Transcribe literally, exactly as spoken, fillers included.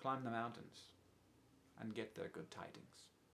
climb the mountains and get their good tidings.